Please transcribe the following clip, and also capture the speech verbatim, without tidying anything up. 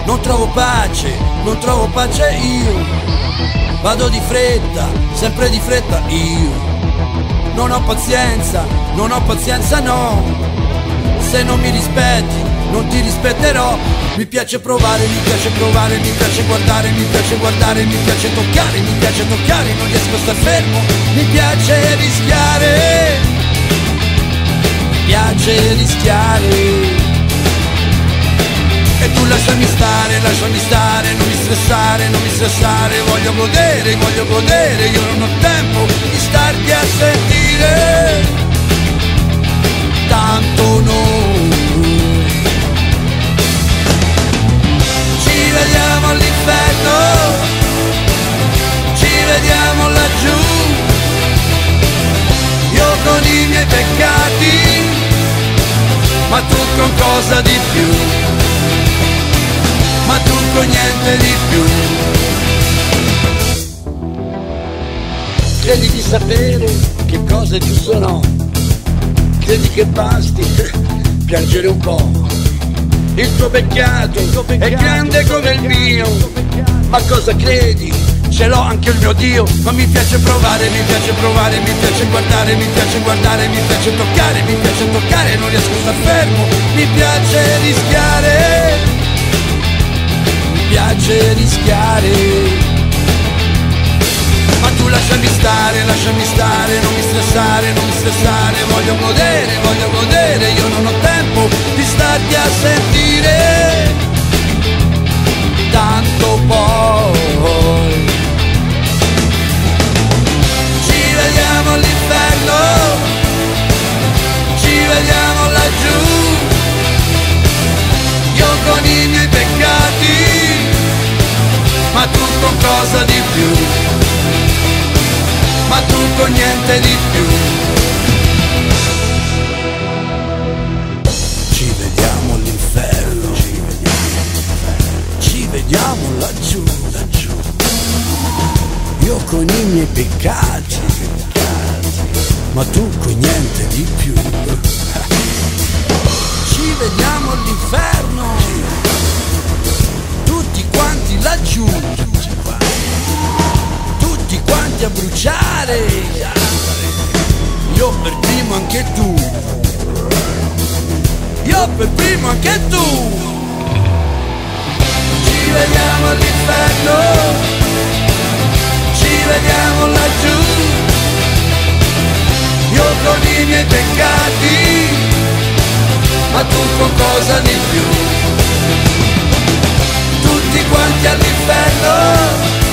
non trovo pace, non trovo pace io. Vado di fretta, sempre di fretta io. Non ho pazienza, non ho pazienza no. Se non mi rispetti, non ti rispetterò. Mi piace provare, mi piace provare, mi piace guardare, mi piace guardare, mi piace toccare, mi piace toccare, non riesco a star fermo. Mi piace rischiare, mi piace rischiare. E tu lasciami stare, lasciami stare, non mi stressare, non mi stressare. Voglio godere, voglio godere, io non ho tempo di starti a sentire. Tanto noi ci vediamo all'inferno, ci vediamo laggiù. Io con i miei peccati, ma tu con cosa di più. Ma tu con niente di più. Credi di sapere che cosa è giusto o no? Credi che basti piangere un po'? Il tuo peccato, il tuo peccato è grande come il mio. Ma cosa credi? Ce l'ho anche il mio Dio. Ma mi piace provare, mi piace provare, mi piace guardare, mi piace guardare, mi piace toccare, mi piace toccare, non riesco a star fermo. Mi piace rischiare, mi piace rischiare. Ma tu lasciami stare, lasciami stare, non mi stressare, non mi stressare. Voglio godere, voglio godere, io non ho tempo di starti a sentire. Tanto poi ci vediamo all'inferno, ci vediamo laggiù. Io con i miei peccati, ma tu con cosa di più. Ma tu con niente di più. Ci vediamo all'inferno, ci vediamo, ci vediamo laggiù, laggiù. Io con i miei peccati, ma tu con niente di più. Ci vediamo all'inferno, tutti quanti laggiù, tutti quanti a bruciare. Io per primo anche tu, io per primo anche tu. Ci vediamo all'inferno, ci vediamo laggiù. Io con i miei peccati, ma tu con cosa di più. Tutti quanti all'inferno,